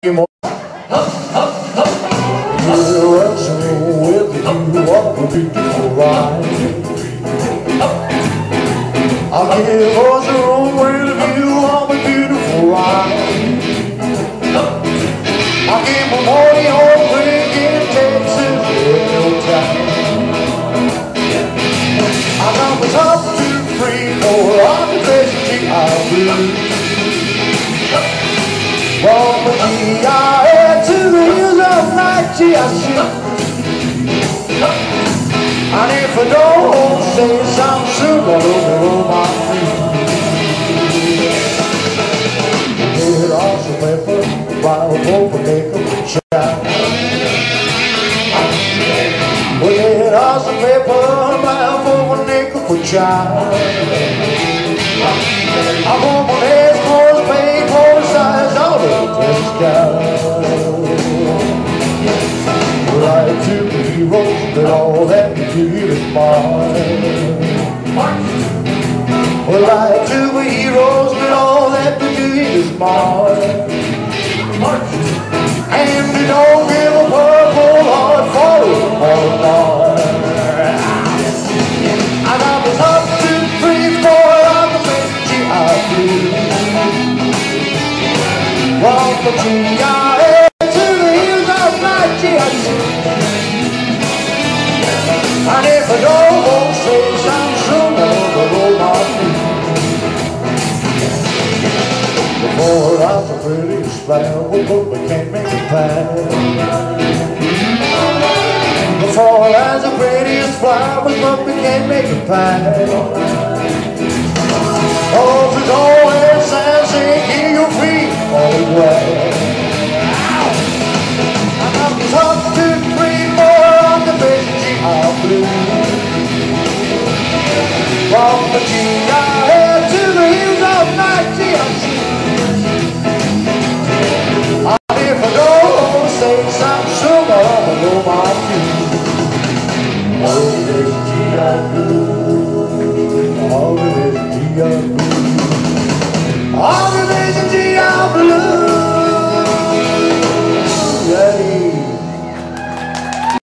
anymore. You're wrestling with you on a beautiful ride. I'll give us a room with you on a beautiful ride. I'll give my money on drink in Texas real time. I got the top 2, 3, 4 on the best G.I. blues. From the G.I. to the hills of night, G.I. And if I don't say something soon, I'll roll my feet. Hit off some pepper, while over make a child. We hit off some pepper, while over make a child. I want my legs for the pain, for the size of the sky. Like to the heroes, but all that we do is mine. Like to the heroes, but all that we do is mine. And we don't give a purple heart for it. I got this up 2, 3, 4 on the best G.I. From the G.I. to the hills of night, G.I. And if I don't say something soon, I'll roll my feet. Before I was the prettiest flower, but we can't make it pass. Before I was the prettiest flower, but we can't make it pass. Oh, the door sounds saying, hear your feet on the grass. And I'm top 2, 3, 4 on the best G.I. blues. From the G.I. to the hills of night, G.I. And if I don't say something soon, I'll roll my feet. Oh, best G.I. blues.